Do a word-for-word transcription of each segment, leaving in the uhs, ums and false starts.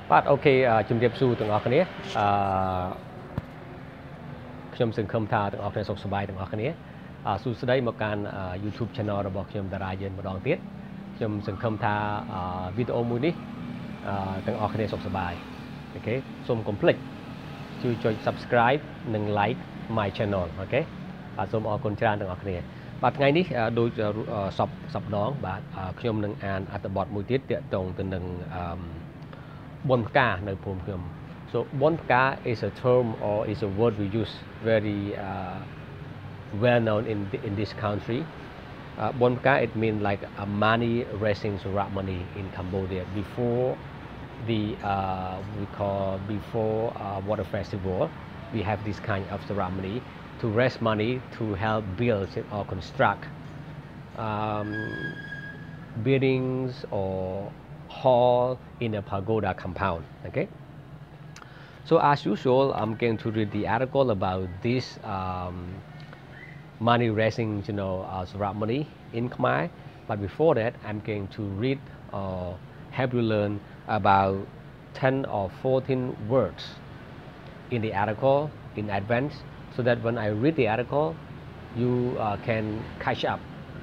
បាទអូខេជំរាបសួរទាំងអស់គ្នាអឺខ្ញុំសង្ឃឹមថាទាំងអស់គ្នាសុខសប្បាយទាំងអស់គ្នាសួស្តីមកកាន់ YouTube Channel របស់ខ្ញុំតារាយើងម្ដងទៀតខ្ញុំសង្ឃឹមថាវីដេអូមួយនេះទាំងអស់គ្នាសុខសប្បាយអូខេសូមកុំភ្លេចជួយចុច Subscribe និង Like my channel អូខេបាទសូមអរគុណច្រើនទាំងអស់គ្នាបាទថ្ងៃនេះដូចសពសប្ដងបាទខ្ញុំនឹងអានអត្ថបទមួយទៀតទាក់ទងទៅនឹងបុណ្យផ្កានៅភូមិខ្ញុំ so បុណ្យផ្កា is a term or is a word we use very uh, well known in in this country uh, បុណ្យផ្កា it means like a money raising ceremony in Cambodia before the uh, we call before uh, water festival we have this kind of ceremony to raise money to help build or construct um, buildings or hall in a pagoda compound. Okay, so as usual I'm going to read the article about this um, money raising you know uh, ceremony in Khmer, but before that I'm going to read or uh, help you learn about ten or fourteen words in the article in advance so that when I read the article you uh, can catch up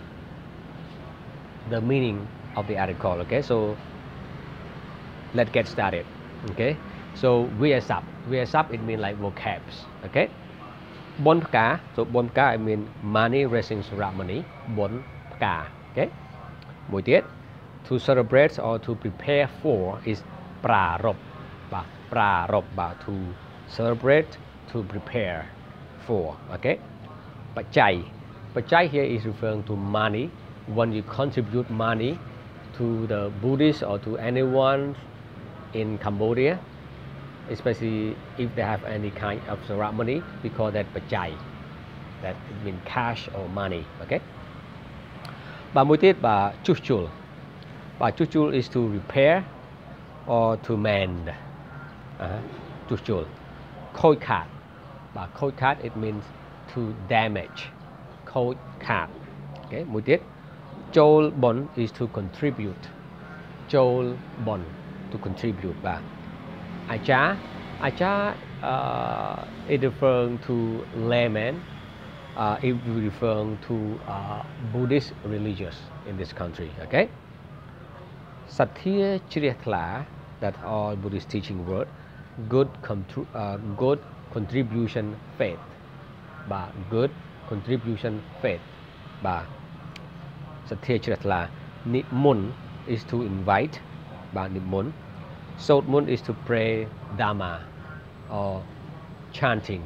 the meaning of the article. Okay, so let's get started. Okay, so we are sub we are sub it means like vocabs. Okay, bon pka, so bon pka I mean money raising ceremony. Bon pka. Okay,មួយទៀត to celebrate or to prepare for is ប្រារព្ធបាទប្រារព្ធបាទ to celebrate to prepare for. Okay, បច្ច័យបច្ច័យ here is referring to money when you contribute money to the Buddhist or to anyone in Cambodia, especially if they have any kind of ceremony, we call that bajai. That means cash or money. Okay. បាទមួយទៀតបាទជួសជុលបាទជួសជុល is to repair or to mend ជួសជុលខូចខាតបាទខូចខាត it means to damage ខូចខាត Okay. មួយទៀតចូល bon is to contribute ចូល bon to contribute បាទអាចារ្យអាចារ្យ uh, it referring to layman uh, it referring to uh, Buddhist religious in this country. Okay, សទ្ធាជ្រះថ្លា that all Buddhist teaching word good uh, good contribution faith បាទ good contribution faith បាទសទ្ធាជ្រះថ្លានិមន្ត is to invite បាទនិមន្ត សូត្រមន្ត is to pray dharma or chanting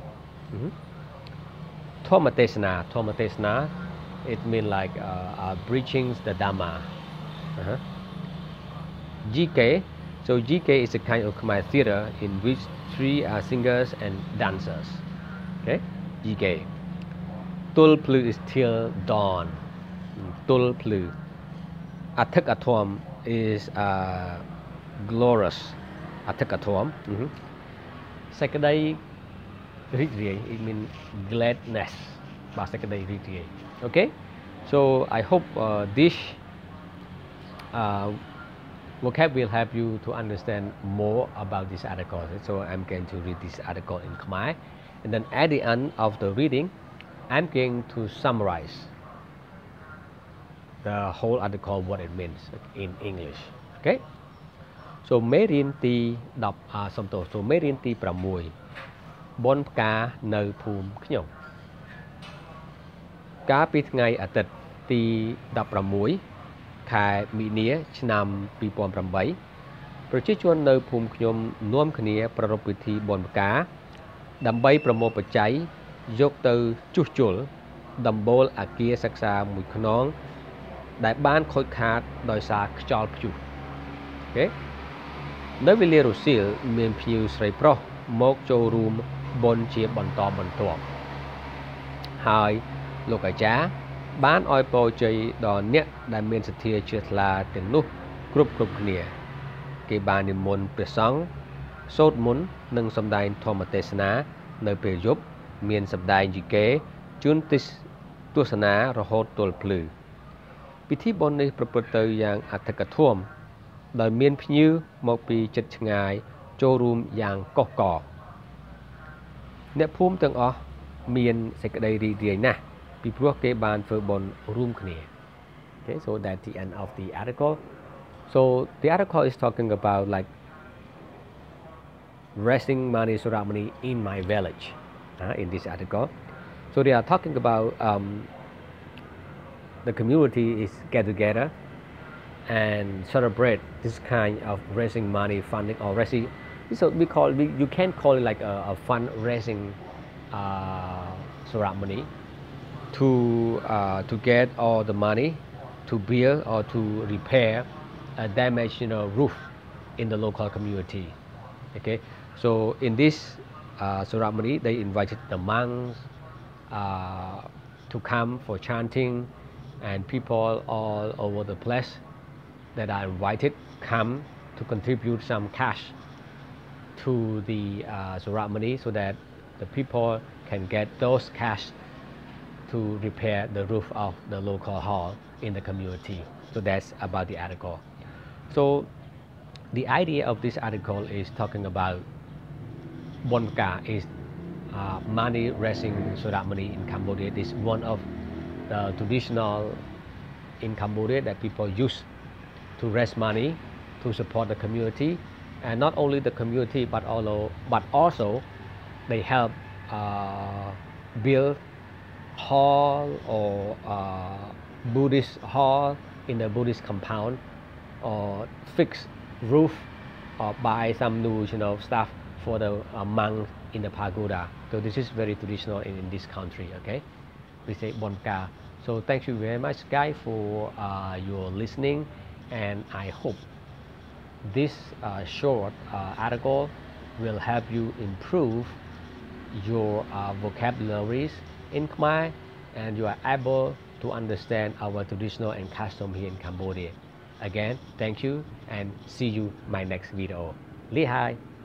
ធម្មទេសនាធម្មទេសនា it mean like uh, uh, preaching the dharma. uh-huh. ជី កេ so ជី កេ is a kind of Khmer theater in which three are singers and dancers. Okay, ជី កេ ទល់ភ្លឺ is till dawn. ទល់ភ្លឺ អធិកអធម is uh, glorious អធិកអធម សេចក្តីរីករាយ it means gladness បាទសេចក្តីរីករាយ Okay, so I hope uh, this uh, vocab will help you to understand more about this article. So I'm going to read this article in Khmer, and then at the end of the reading I'm going to summarize the whole article what it means in English. Okay, so មេរៀនទី10អាសំទោស so មេរៀនទី6បុណ្យផ្កានៅភូមិខ្ញុំកាលពីថ្ងៃអាទិត្យទី16ខែមីនា ឆ្នាំពីរពាន់ប្រាំបីប្រជាជននៅភូមិខ្ញុំនាំគ្នាប្រារព្ធពិធីបុណ្យផ្កាដើម្បីប្រមូលបច្ច័យយកទៅជួសជុលដំបូលអគារសិក្សាមួយខ្នងដែលបានខូចខាតដោយសារខ្យល់ព្យុះ Okay, នៅវេលារសៀលមានភ្ញៀវស្រីប្រុសមកចូលរួមបុណ្យជាបន្តបន្ទាប់ហើយលោកអាចារ្យបានឲ្យពរជ័យដល់អ្នកដែលមានសទ្ធាជ្រះថ្លាទាំងនោះគ្រប់គ្រប់គ្នាគេបាននិមន្តព្រះសង្ឃសូត្រមន្តនិងសម្ដែងធម្មទេសនានៅពេលយប់មានសម្ដែងយីកេជួនទស្សនារហូតទល់ភ្លឺពិធីបុណ្យនេះប្រព្រឹត្តទៅយ៉ាងអធិកអធមដោយមានភ្ញៀវមកពីជិតឆ្ងាយចូលរួមយ៉ាងកុះករអ្នកភូមិទាំងអស់មានសេចក្តីរីករាយណាស់ពីព្រោះគេបានធ្វើបុណ្យរួមគ្នា Okay, so that's the end of the article. So the article is talking about like raising money ceremony in my village uh, in this article. So they are talking about um, the community is get together and celebrate this kind of raising money funding or raising. So we call we, you can call it like a, a fundraising uh, ceremony to uh, to get all the money to build or to repair a damaged you know, roof in the local community. Okay, so in this uh, ceremony they invited the monks uh, to come for chanting, and people all over the place that are invited come to contribute some cash to the uh, ceremony so that the people can get those cash to repair the roof of the local hall in the community. So that's about the article. So the idea of this article is talking about Bonka is uh, money raising ceremony in Cambodia. This is one of the traditional in Cambodia that people use to raise money to support the community, and not only the community but also but also they help uh, build hall or uh, Buddhist hall in the Buddhist compound, or fix roof, or buy some new you know stuff for the uh, monks in the pagoda. So this is very traditional in, in this country. Okay, we say Bonka. So thank you very much, guys, for uh, your listening, and I hope this uh, short uh, article will help you improve your uh, vocabularies in Khmer, and you are able to understand our traditional and custom here in Cambodia. Again, thank you and see you my next video. Li hai.